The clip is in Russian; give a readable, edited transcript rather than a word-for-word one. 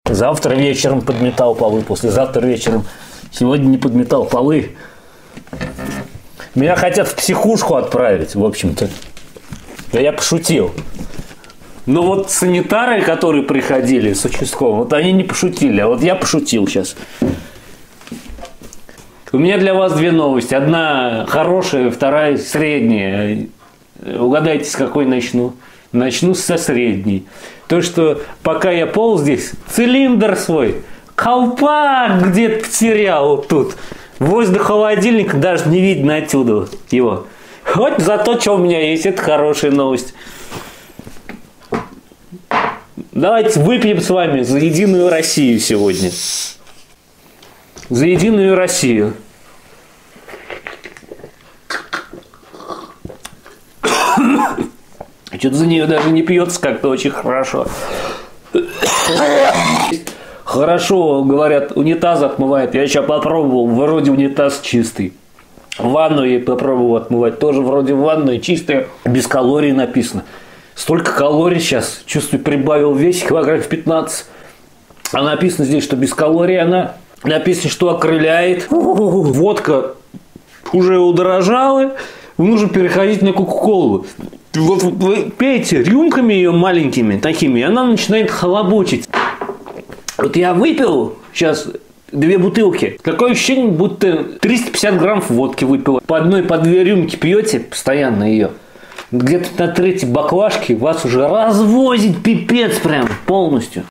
Завтра вечером подметал полы, послезавтра вечером. Сегодня не подметал полы. Меня хотят в психушку отправить, в общем-то. Да я пошутил. Но вот санитары, которые приходили с участковым, вот они не пошутили, а вот я пошутил сейчас. У меня для вас две новости. Одна хорошая, вторая средняя. Угадайте, с какой начну. Начну со средней. То, что пока я полз здесь, цилиндр свой, колпак где-то потерял тут. Возле холодильника даже не видно отсюда его. Хоть за то, что у меня есть, это хорошая новость. Давайте выпьем с вами за Единую Россию сегодня. За Единую Россию. Что-то за нее даже не пьется как-то очень хорошо. Хорошо, говорят, унитаз отмывает. Я сейчас попробовал, вроде унитаз чистый. Ванну я попробовал отмывать, тоже вроде ванная чистая, без калорий написано. Столько калорий сейчас, чувствую, прибавил вес, килограмм 15. А написано здесь, что без калорий она. Написано, что окрыляет. Водка уже удорожала, нужно переходить на кока-колу. Вот вы пейте рюмками ее маленькими такими, и она начинает халабучить. Вот я выпил сейчас 2 бутылки. Такое ощущение, будто 350 грамм водки выпил. По одной, по 2 рюмки пьете постоянно ее. Где-то на 3-й баклажке вас уже развозит пипец прям полностью.